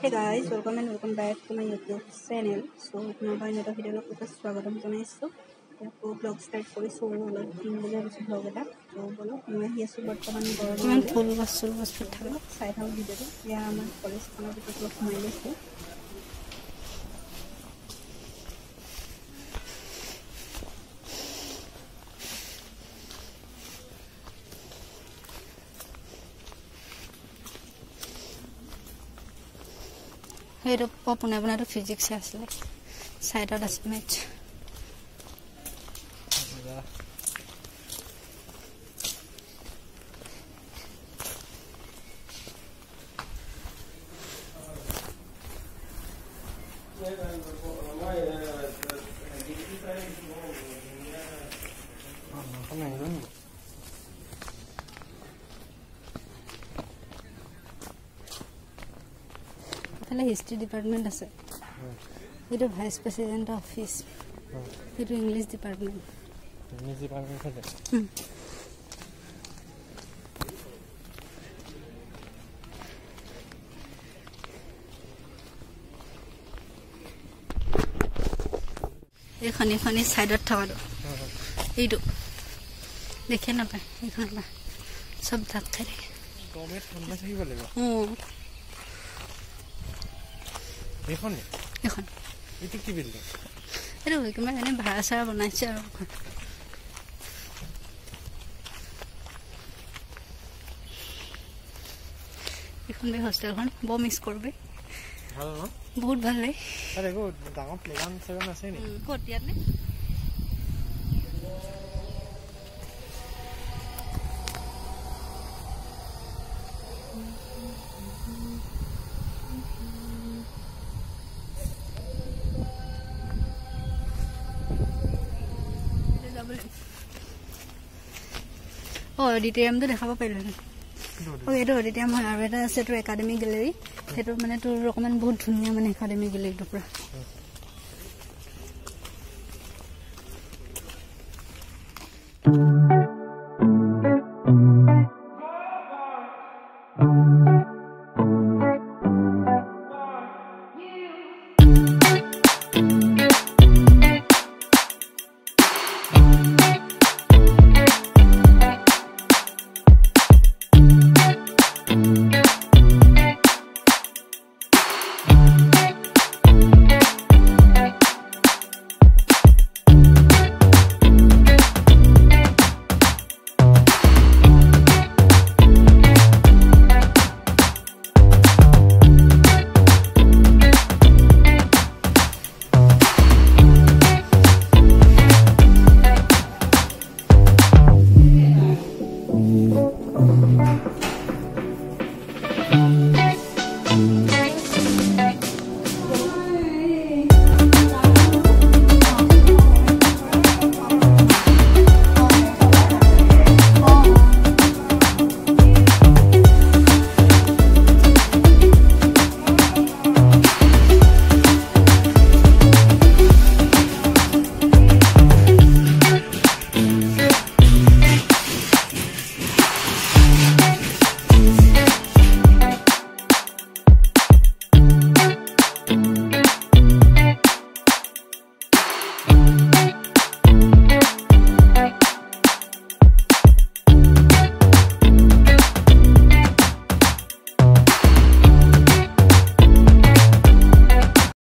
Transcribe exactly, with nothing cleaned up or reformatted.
Hey guys, welcome and welcome back to my YouTube channel. So, now another video lo puta swagatam janaisu. Yapo vlog start korisu olop tin baje hoise vlog eta. So bolo moi ahi asu bortoman gorom. Kiman phul basul basul thalo sai thau video to. Ya amar college khana bitor lo khumai lesu. Here popuna bana physics asle side of the match history department ase eto vice president office eto english department english department ase e khani khani side ot thakado eto dekhe na pa e khana sab thak thare comment khana sahi bolego hm এখন এখন এটি কি building এর ওই মানে এনে ভাষা বানাইছে আর এখন বে হোস্টেলখন ব মিস করবে ভালো না বহুত ভালো লাগে আরে গো ডাঙৰ প্লেগ্রাউন্ড সেভেন আছে নি কত ইয়াত নে Oh, auditorium tu dekha pa pailo na. Oh, eto auditorium hoy aru eta ase to academic gallery. Eto mane to rokoman bahut dhuniya mane academic gallery to pura.